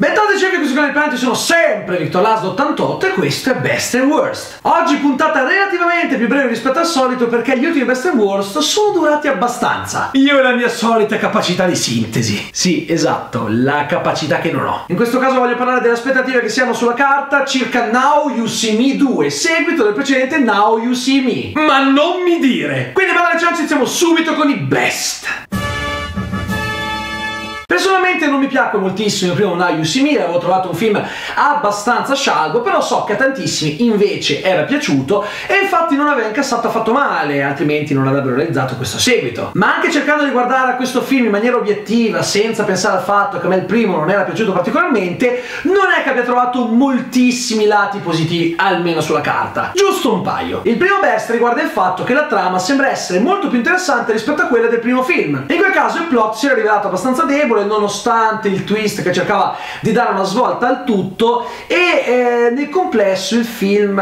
Bentornati amici, qui su Canale Planeti, sono sempre Victor Lasdo88 e questo è Best and Worst. Oggi puntata relativamente più breve rispetto al solito perché gli ultimi Best and Worst sono durati abbastanza. Io e la mia solita capacità di sintesi. Sì, esatto, la capacità che non ho. In questo caso voglio parlare delle aspettative che si hanno sulla carta circa Now You See Me 2, seguito del precedente Now You See Me. Ma non mi dire! Quindi bella ciao, iniziamo subito con i best. Personalmente non mi piacque moltissimo il primo Now You See Me, avevo trovato un film abbastanza scialbo, però so che a tantissimi invece era piaciuto e infatti non aveva incassato affatto male, altrimenti non avrebbero realizzato questo seguito. Ma anche cercando di guardare a questo film in maniera obiettiva, senza pensare al fatto che a me il primo non era piaciuto particolarmente, non è che abbia trovato moltissimi lati positivi, almeno sulla carta. Giusto un paio. Il primo best riguarda il fatto che la trama sembra essere molto più interessante rispetto a quella del primo film. In quel caso il plot si era rivelato abbastanza debole, nonostante il twist che cercava di dare una svolta al tutto, e nel complesso il film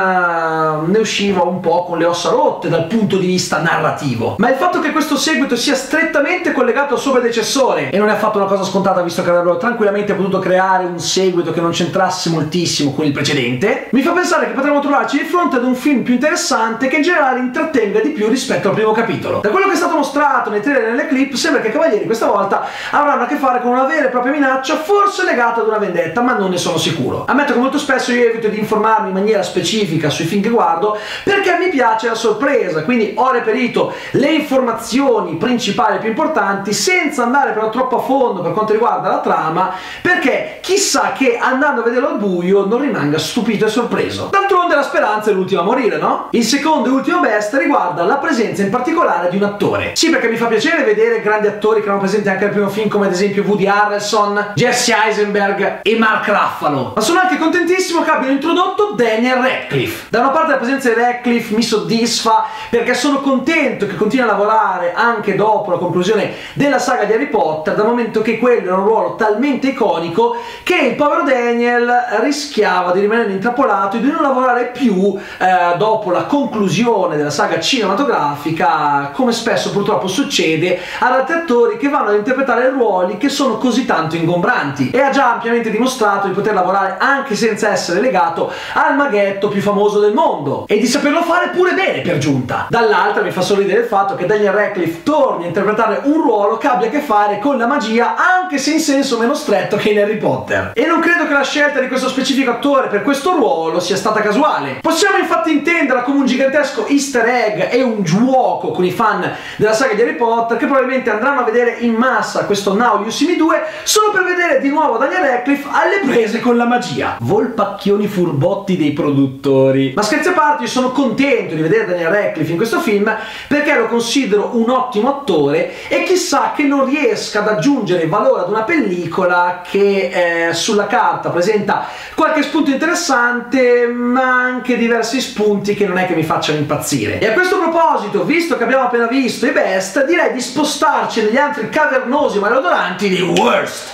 ne usciva un po' con le ossa rotte dal punto di vista narrativo. Ma il fatto che questo seguito sia strettamente collegato al suo predecessore, e non è affatto una cosa scontata visto che avrebbero tranquillamente potuto creare un seguito che non c'entrasse moltissimo con il precedente, mi fa pensare che potremmo trovarci di fronte ad un film più interessante che in generale intrattenga di più rispetto al primo capitolo. Da quello che è stato mostrato nei trailer e nelle clip sembra che i Cavalieri questa volta avranno a che fare con una vera e propria minaccia, forse legata ad una vendetta, ma non ne sono sicuro. Ammetto che molto spesso io evito di informarmi in maniera specifica sui film che guardo perché mi piace la sorpresa, quindi ho reperito le informazioni principali più importanti senza andare però troppo a fondo per quanto riguarda la trama, perché chissà che andando a vederlo al buio non rimanga stupito e sorpreso. D'altronde la speranza è l'ultima a morire, no? Il secondo e ultimo best riguarda la presenza in particolare di un attore. Sì, perché mi fa piacere vedere grandi attori che erano presenti anche nel primo film, come ad esempio Woody Harrelson, Jesse Eisenberg e Mark Ruffalo, ma sono anche contentissimo che abbiano introdotto Daniel Radcliffe. Da una parte la presenza di Radcliffe mi soddisfa perché sono contento che continui a lavorare anche dopo la conclusione della saga di Harry Potter, dal momento che quello era un ruolo talmente iconico che il povero Daniel rischiava di rimanere intrappolato e di non lavorare più dopo la conclusione della saga cinematografica, come spesso purtroppo succede ad altri attori che vanno ad interpretare ruoli che sono così tanto ingombranti, e ha già ampiamente dimostrato di poter lavorare anche senza essere legato al maghetto più famoso del mondo e di saperlo fare pure bene per giunta. Dall'altra mi fa sorridere il fatto che Daniel Radcliffe torni a interpretare un ruolo che abbia a che fare con la magia, anche se in senso meno stretto che in Harry Potter, e non credo che la scelta di questo specifico attore per questo ruolo sia stata casuale. Possiamo infatti intenderla come un gigantesco easter egg e un giuoco con i fan della saga di Harry Potter che probabilmente andranno a vedere in massa questo Now You See Me 2 solo per vedere di nuovo Daniel Radcliffe alle prese con la magia. Volpacchioni furbotti dei produttori. Ma scherzi a parte, io sono contento di vedere Daniel Radcliffe in questo film perché lo considero un ottimo attore e chissà che non riesca ad aggiungere valore ad una pellicola che sulla carta presenta qualche spunto interessante, ma anche diversi spunti che non è che mi facciano impazzire. E a questo proposito, visto che abbiamo appena visto i best, direi di spostarci negli altri cavernosi ma maleodoranti di worst.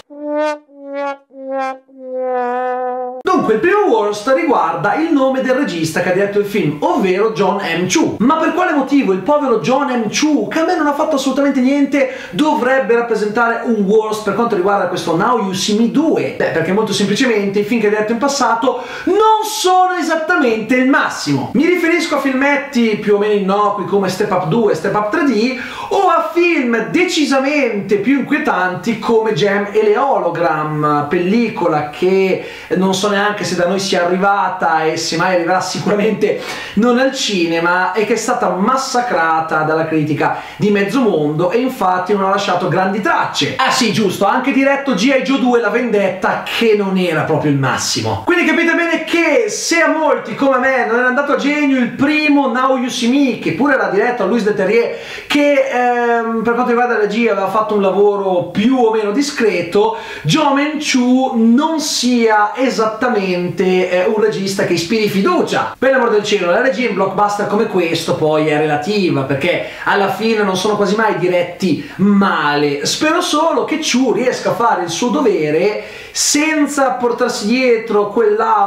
Dunque, il primo worst riguarda il nome del regista che ha diretto il film, ovvero Jon M. Chu. Ma per quale motivo il povero Jon M. Chu, che a me non ha fatto assolutamente niente, dovrebbe rappresentare un worst per quanto riguarda questo Now You See Me 2? Beh, perché molto semplicemente i film che ha diretto in passato non sono esattamente il massimo. Mi riferisco a filmetti più o meno innocui come Step Up 2 e Step Up 3D, o a film decisamente più inquietanti come Gem e le Hologram, pellicola che non so neanche se da noi sia arrivata e se mai arriverà, sicuramente non al cinema, e che è stata massacrata dalla critica di mezzo mondo e infatti non ha lasciato grandi tracce. Ah sì, giusto, ha anche diretto G.I. Joe 2 La Vendetta, che non era proprio il massimo. Quindi capite bene che se a molti come me non era andato a genio il primo Now You See Me, che pure era diretto a Louis Leterrier, che per quanto riguarda la regia aveva fatto un lavoro più o meno discreto, Jon M. Chu non sia esattamente un regista che ispiri fiducia. Per l'amor del cielo, la regia in blockbuster come questo poi è relativa, perché alla fine non sono quasi mai diretti male. Spero solo che Chu riesca a fare il suo dovere senza portarsi dietro quell'aura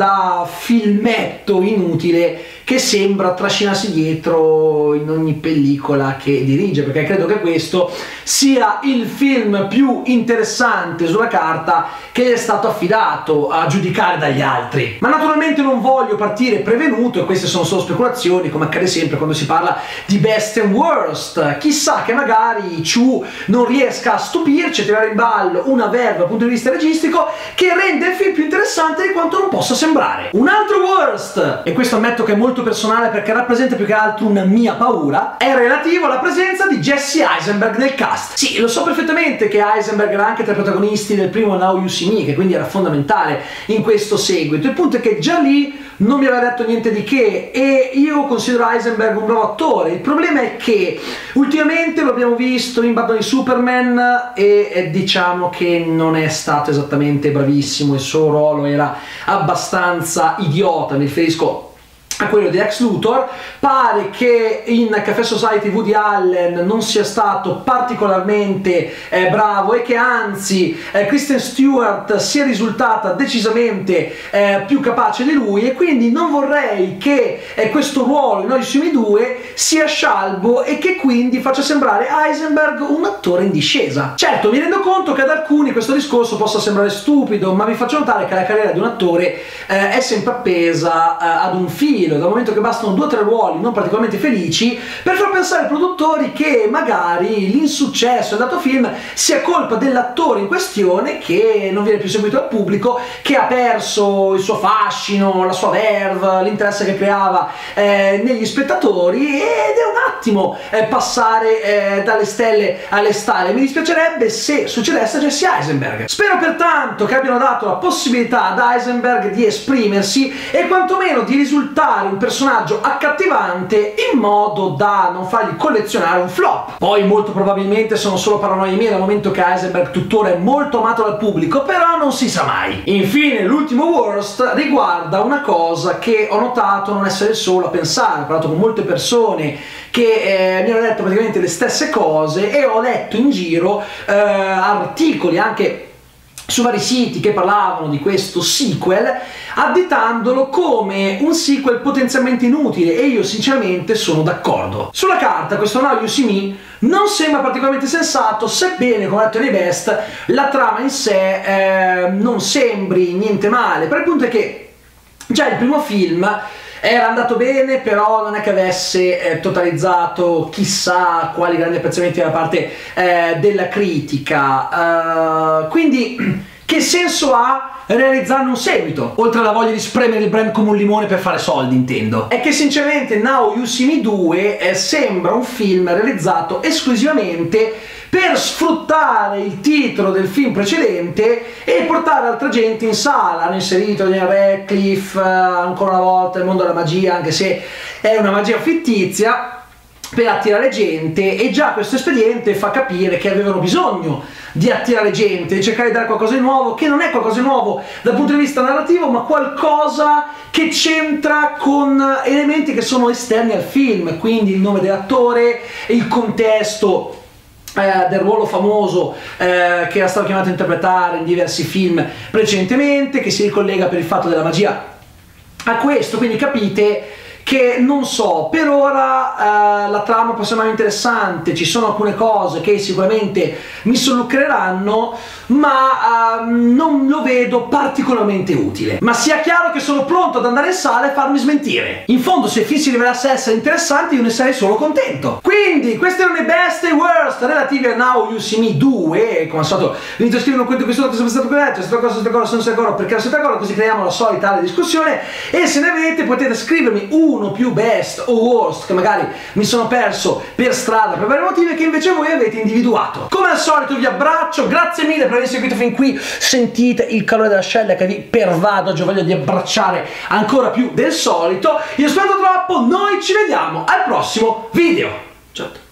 da filmetto inutile che sembra trascinarsi dietro in ogni pellicola che dirige, perché credo che questo sia il film più interessante sulla carta che gli è stato affidato, a giudicare dagli altri. Ma naturalmente non voglio partire prevenuto, e queste sono solo speculazioni, come accade sempre quando si parla di best and worst. Chissà che magari Chu non riesca a stupirci, a tirare in ballo una verve dal punto di vista registico che rende il film più interessante di quanto non possa sembrare. Un altro worst, e questo ammetto che è molto personale perché rappresenta più che altro una mia paura, è relativo alla presenza di Jesse Eisenberg nel cast. Sì, lo so perfettamente che Eisenberg era anche tra i protagonisti del primo Now You See Me, che quindi era fondamentale in questo seguito. Il punto è che già lì non mi aveva detto niente di che, e io considero Eisenberg un bravo attore. Il problema è che ultimamente lo abbiamo visto in Batman di Superman e diciamo che non è stato esattamente bravissimo, il suo ruolo era abbastanza idiota, mi riferisco a quello di Lex Luthor. Pare che in Café Society Woody Allen non sia stato particolarmente bravo, e che anzi Kristen Stewart sia risultata decisamente più capace di lui, e quindi non vorrei che questo ruolo in Now You See Me 2 sia scialbo e che quindi faccia sembrare Eisenberg un attore in discesa. Certo, mi rendo conto che ad alcuni questo discorso possa sembrare stupido, ma vi faccio notare che la carriera di un attore è sempre appesa ad un filo, dal momento che bastano 2 o 3 ruoli non particolarmente felici per far pensare ai produttori che magari l'insuccesso del dato film sia colpa dell'attore in questione, che non viene più seguito dal pubblico, che ha perso il suo fascino, la sua verve, l'interesse che creava negli spettatori, ed è un attimo passare dalle stelle alle stalle. Mi dispiacerebbe se succedesse a Jesse Eisenberg. Spero pertanto che abbiano dato la possibilità ad Eisenberg di esprimersi e quantomeno di risultare un personaggio accattivante, in modo da non fargli collezionare un flop. Poi molto probabilmente sono solo paranoie mie, dal momento che Eisenberg tuttora è molto amato dal pubblico, però non si sa mai. Infine l'ultimo worst riguarda una cosa che ho notato non essere il solo a pensare. Ho parlato con molte persone che mi hanno detto praticamente le stesse cose, e ho letto in giro articoli anche su vari siti che parlavano di questo sequel, additandolo come un sequel potenzialmente inutile, e io sinceramente sono d'accordo. Sulla carta questo Now You See Me non sembra particolarmente sensato, sebbene, come ho detto nei best, la trama in sé non sembri niente male. Però il punto è che già il primo film era andato bene, però non è che avesse totalizzato chissà quali grandi apprezzamenti da parte della critica, quindi che senso ha realizzarne un seguito, oltre alla voglia di spremere il brand come un limone per fare soldi, intendo? È che sinceramente Now You See Me 2 sembra un film realizzato esclusivamente per sfruttare il titolo del film precedente e portare altra gente in sala. Hanno inserito Daniel Radcliffe ancora una volta nel mondo della magia, anche se è una magia fittizia, per attirare gente, e già questo espediente fa capire che avevano bisogno di attirare gente, di cercare di dare qualcosa di nuovo, che non è qualcosa di nuovo dal punto di vista narrativo, ma qualcosa che c'entra con elementi che sono esterni al film, quindi il nome dell'attore, il contesto del ruolo famoso che era stato chiamato a interpretare in diversi film precedentemente, che si ricollega per il fatto della magia a questo. Quindi capite che, non so, per ora la trama può sembrare interessante, ci sono alcune cose che sicuramente mi sollucreranno, ma non lo vedo particolarmente utile. Ma sia chiaro che sono pronto ad andare in sala e farmi smentire. In fondo, se il film si rivelasse essere interessante, io ne sarei solo contento. Quindi questi erano i best e worst relativi a Now You See Me 2, e come al solito vi invito a scrivere un commento qui sotto se siete stato corretto, se siete d'accordo, se siete d'accordo, se non siete d'accordo, perché non siete d'accordo, così creiamo la solita discussione. E se ne avete, potete scrivermi uno più best o worst che magari mi sono perso per strada per vari motivi, che invece voi avete individuato. Come al solito vi abbraccio, grazie mille per aver seguito fin qui, sentite il calore della scella che vi pervade, oggi ho voglia di abbracciare ancora più del solito. Io spero troppo, noi ci vediamo al prossimo video, ciao.